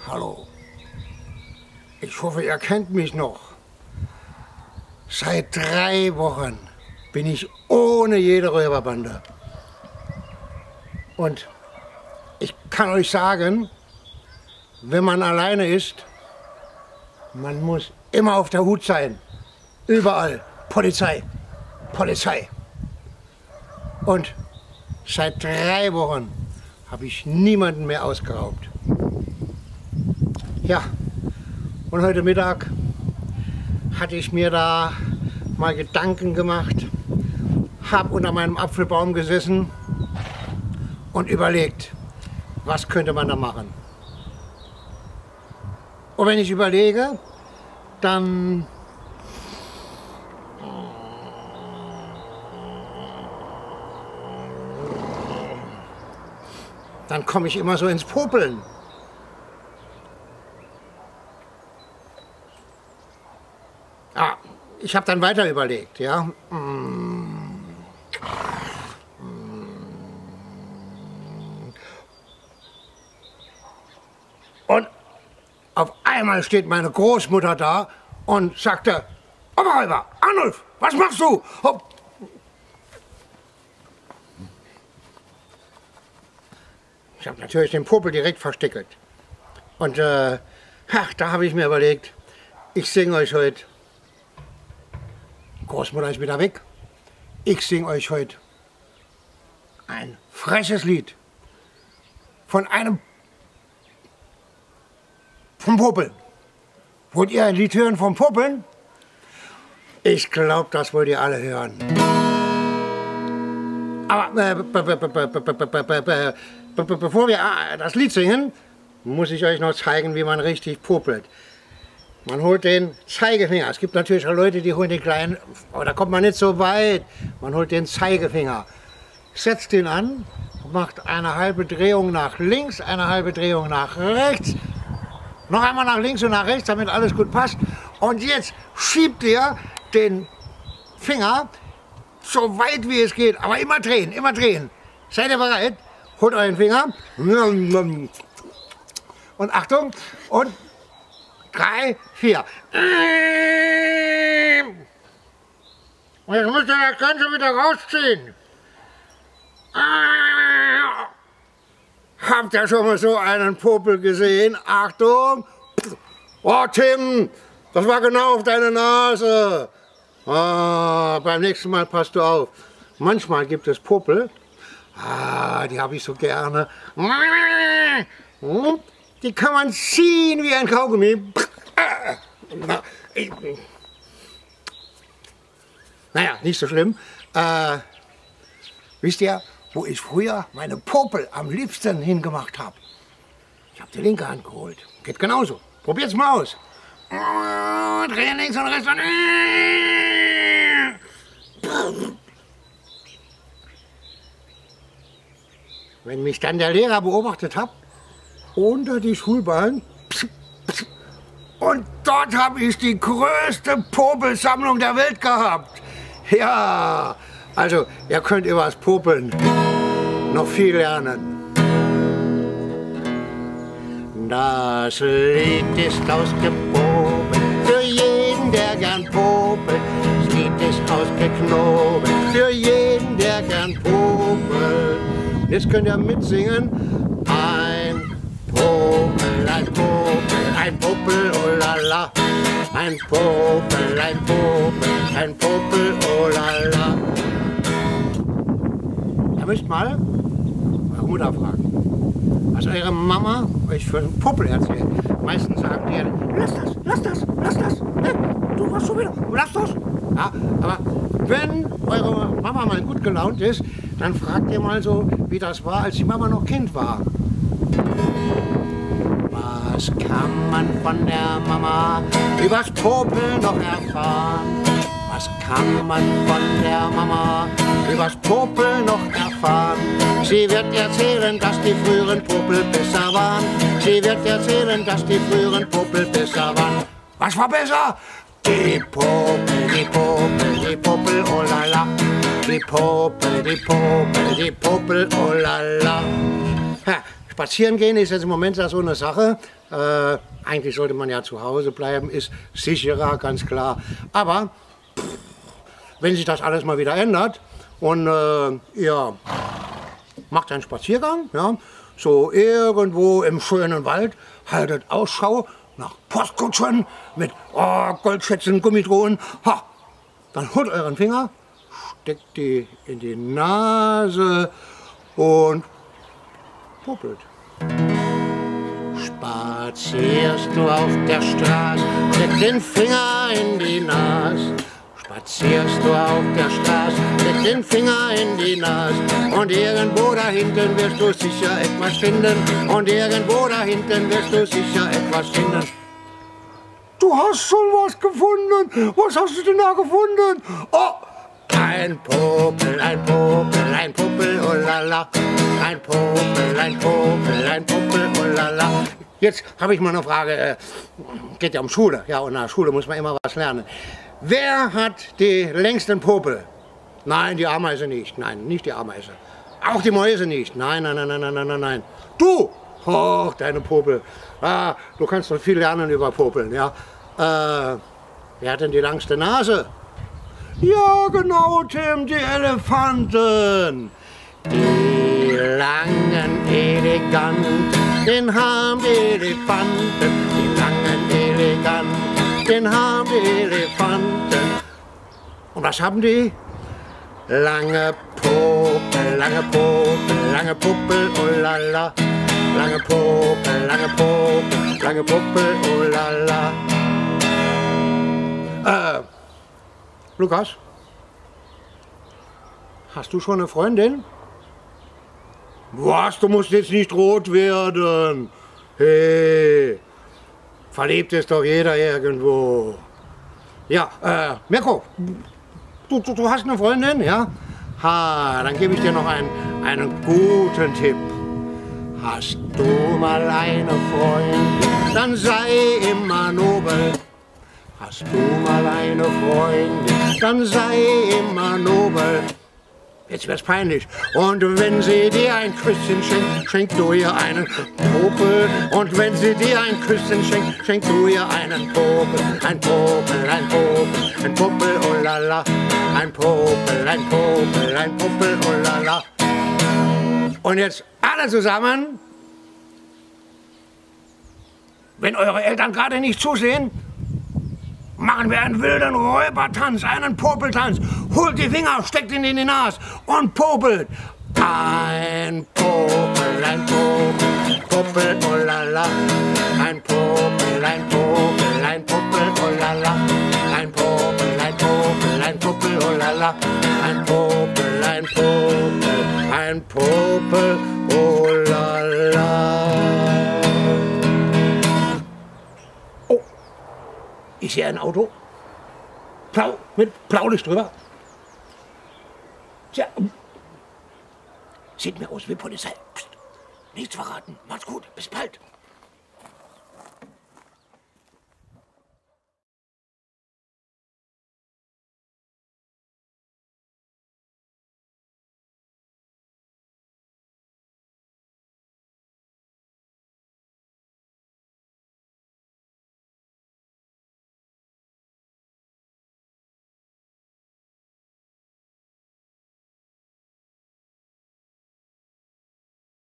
Hallo. Ich hoffe, ihr kennt mich noch. Seit 3 Wochen bin ich ohne jede Räuberbande. Und ich kann euch sagen, wenn man alleine ist, man muss immer auf der Hut sein. Überall Polizei, Polizei. Und seit 3 Wochen habe ich niemanden mehr ausgeraubt. Ja, und heute Mittag hatte ich mir da mal Gedanken gemacht, habe unter meinem Apfelbaum gesessen und überlegt, was könnte man da machen. Und wenn ich überlege, dann komme ich immer so ins Popeln. Ah, ich habe dann weiter überlegt, ja. Und auf einmal steht meine Großmutter da und sagte: Oberräuber, Arnulf, was machst du? Ich habe natürlich den Popel direkt versteckelt. Und da habe ich mir überlegt, ich singe euch heute, Großmutter ist wieder weg, ich singe euch heute ein freches Lied vom Popeln. Wollt ihr ein Lied hören vom Popeln? Ich glaube, das wollt ihr alle hören. Aber bevor wir das Lied singen, muss ich euch noch zeigen, wie man richtig popelt. Man holt den Zeigefinger. Es gibt natürlich auch Leute, die holen den kleinen, aber da kommt man nicht so weit. Man holt den Zeigefinger, setzt ihn an, macht eine halbe Drehung nach links, eine halbe Drehung nach rechts, noch einmal nach links und nach rechts, damit alles gut passt. Und jetzt schiebt ihr den Finger so weit wie es geht, aber immer drehen, immer drehen. Seid ihr bereit? Holt euren Finger und Achtung und 3, 4. Und jetzt müsst ihr das Ganze wieder rausziehen. Habt ihr schon mal so einen Popel gesehen? Achtung! Oh Tim, das war genau auf deine Nase. Beim nächsten Mal passt du auf. Manchmal gibt es Popel, die habe ich so gerne. Die kann man ziehen wie ein Kaugummi. Naja, nicht so schlimm. Wisst ihr, wo ich früher meine Popel am liebsten hingemacht habe? Ich habe die linke Hand geholt. Geht genauso. Probiert's mal aus. Drehen links und rechts und... Wenn mich dann der Lehrer beobachtet hat, unter die Schulbank, und dort habe ich die größte Popelsammlung der Welt gehabt. Ja, also ihr könnt über das Popeln noch viel lernen. Das Lied ist ausgepopelt für jeden, der gern popelt. Das Lied ist ausgeknobelt für jeden, der gern popelt. Jetzt könnt ihr mitsingen. Ein Popel, ein Popel, ein Popel, oh la la. Ein Popel, ein Popel, ein Popel, oh la la. Ihr müsst mal eure Mutter fragen, was eure Mama euch für einen Popel erzählt. Meistens sagen die, lass das, lass das, lass das. Du warst schon wieder, lass das. Ja, aber wenn eure Mama mal gut gelaunt ist, dann fragt ihr mal so, wie das war, als die Mama noch Kind war. Was kann man von der Mama übers Popeln noch erfahren? Was kann man von der Mama übers Popeln noch erfahren? Sie wird erzählen, dass die früheren Popel besser waren. Sie wird erzählen, dass die früheren Popel besser waren. Was war besser? Die Popel, die Popel, die Popel, oh la la. Die Popel, die Popel, die Popel, oh la la. Ha, spazieren gehen ist jetzt im Moment so eine Sache. Eigentlich sollte man ja zu Hause bleiben, ist sicherer, ganz klar. Aber wenn sich das alles mal wieder ändert und ihr macht einen Spaziergang, ja, so irgendwo im schönen Wald, haltet Ausschau nach Postkutschen mit Goldschätzen, Gummidrohnen, ha, dann holt euren Finger, steckt die in die Nase und popelt. Spazierst du auf der Straße, steck den Finger in die Nase. Spazierst du auf der Straße, steck den Finger in die Nase. Und irgendwo da hinten wirst du sicher etwas finden. Und irgendwo da hinten wirst du sicher etwas finden. Du hast schon was gefunden. Was hast du denn da gefunden? Oh, ein Popel, ein Popel, ein Popel, oh la la. Ein Popel, ein Popel, ein Popel, oh la la. Jetzt habe ich mal eine Frage. Geht ja um Schule. Ja, und nach Schule muss man immer was lernen. Wer hat die längsten Popel? Nein, die Ameise nicht. Nein, nicht die Ameise. Auch die Mäuse nicht. Nein, nein, nein, nein, nein, nein, nein. Du! Oh, deine Popel. Ah, du kannst doch viel lernen über Popeln, ja. Wer hat denn die langste Nase? Ja, genau, Tim, die Elefanten. Die langen Eleganten, den haben die Elefanten. Die langen Eleganten, den haben die Elefanten. Und was haben die? Lange Popel, lange Popel, lange Popel, oh la la. Lange Popel, lange Popel, lange Popel, oh la la. Lukas, hast du schon eine Freundin? Was, du musst jetzt nicht rot werden. Hey, verliebt ist doch jeder irgendwo. Ja, Mirko, du hast eine Freundin, ja? Ha, dann gebe ich dir noch einen guten Tipp. Hast du mal eine Freundin, dann sei immer nobel. Hast du mal eine Freundin, dann sei immer nobel. Jetzt wird's peinlich. Und wenn sie dir ein Küsschen schenkt, schenk du ihr einen Popel. Und wenn sie dir ein Küsschen schenkt, schenk du ihr einen Popel. Ein Popel, ein Popel, ein Popel, oh la la. Ein Popel, ein Popel, ein Popel, oh la la. Und jetzt alle zusammen. Wenn eure Eltern gerade nicht zusehen, machen wir einen wilden Räubertanz, einen Popeltanz. Holt die Finger, steckt ihn in die Nase und popelt. Ein Popel, ein Popel, Popel, oh la la. Ein Popel, ein Popel, ein Popel, oh la la. Ein Popel, ein Popel, ein Popel, oh la la. Ein Popel, ein Popel, ein Popel, oh la la. Oh, ich sehe ein Auto. Blau, mit Blaulicht drüber. Tja, sieht mir aus wie Polizei. Psst, nichts verraten. Macht's gut, bis bald.